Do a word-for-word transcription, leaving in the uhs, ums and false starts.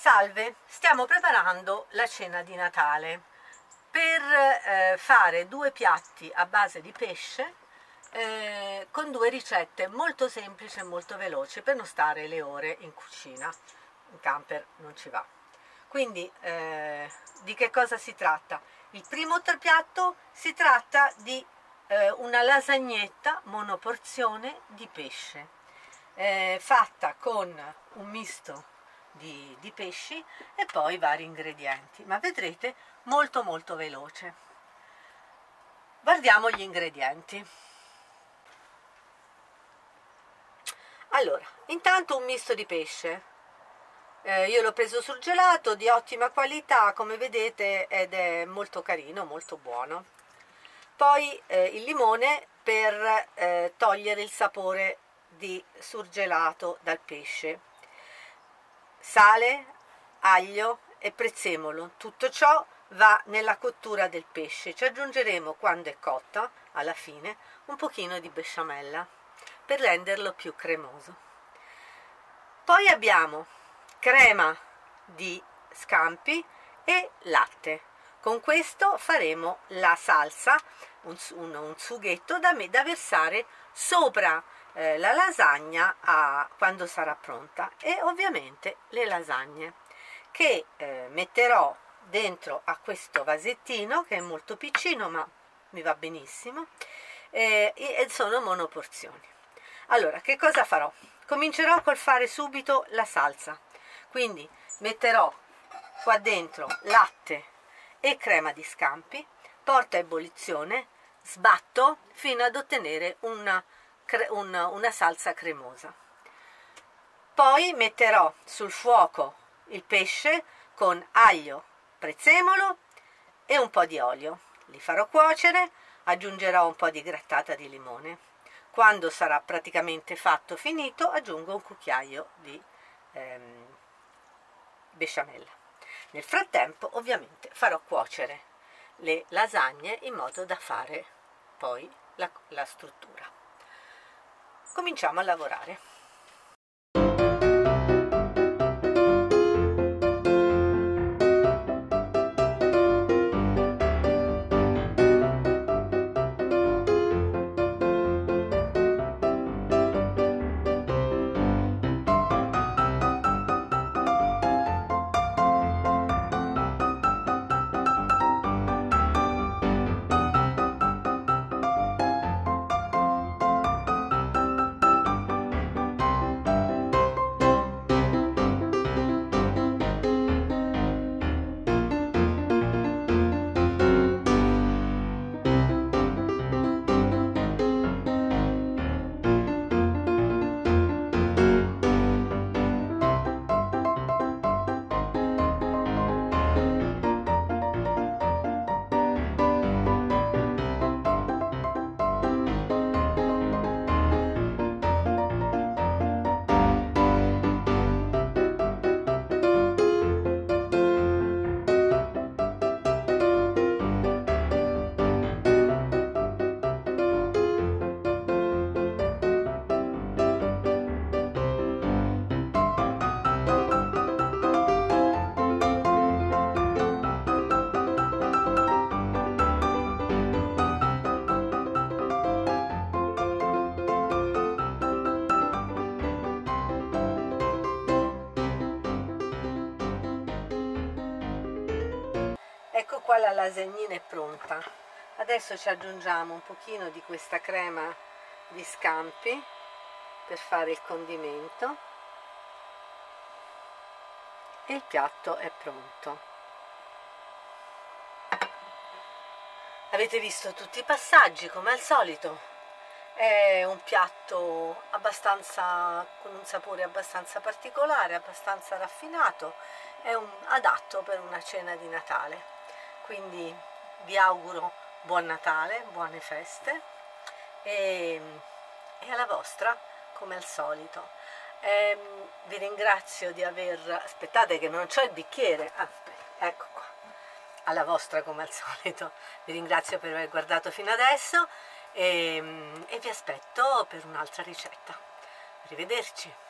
Salve, stiamo preparando la cena di Natale per eh, fare due piatti a base di pesce eh, con due ricette molto semplici e molto veloci per non stare le ore in cucina, in camper non ci va. Quindi eh, di che cosa si tratta? Il primo piatto si tratta di eh, una lasagnetta monoporzione di pesce eh, fatta con un misto Di, di pesci e poi vari ingredienti, ma vedrete molto molto veloce. Guardiamo gli ingredienti. Allora, intanto un misto di pesce, eh, io l'ho preso surgelato, di ottima qualità come vedete, ed è molto carino, molto buono. Poi eh, il limone per eh, togliere il sapore di surgelato dal pesce, sale, aglio e prezzemolo. Tutto ciò va nella cottura del pesce. Ci aggiungeremo, quando è cotta, alla fine, un pochino di besciamella per renderlo più cremoso. Poi abbiamo crema di scampi e latte. Con questo faremo la salsa, un, un, un sughetto da, me, da versare sopra Eh, la lasagna a, quando sarà pronta, e ovviamente le lasagne che eh, metterò dentro a questo vasettino che è molto piccino ma mi va benissimo, eh, e sono monoporzioni. Allora, che cosa farò? Comincerò col fare subito la salsa, quindi metterò qua dentro latte e crema di scampi, porto a ebollizione, sbatto fino ad ottenere una Una, una salsa cremosa. Poi metterò sul fuoco il pesce con aglio, prezzemolo e un po' di olio. Li farò cuocere, aggiungerò un po' di grattata di limone. Quando sarà praticamente fatto, finito, aggiungo un cucchiaio di ehm, besciamella. Nel frattempo ovviamente farò cuocere le lasagne in modo da fare poi la, la struttura. Cominciamo a lavorare. Ecco qua, la lasagnina è pronta. Adesso ci aggiungiamo un pochino di questa crema di scampi per fare il condimento e il piatto è pronto. Avete visto tutti i passaggi come al solito. È un piatto abbastanza con un sapore abbastanza particolare, abbastanza raffinato, è un, adatto per una cena di Natale. Quindi vi auguro buon Natale, buone feste e, e alla vostra come al solito. Eh, vi ringrazio di aver... aspettate che non c'ho il bicchiere, ah, ecco qua, alla vostra come al solito. Vi ringrazio per aver guardato fino adesso e, e vi aspetto per un'altra ricetta. Arrivederci.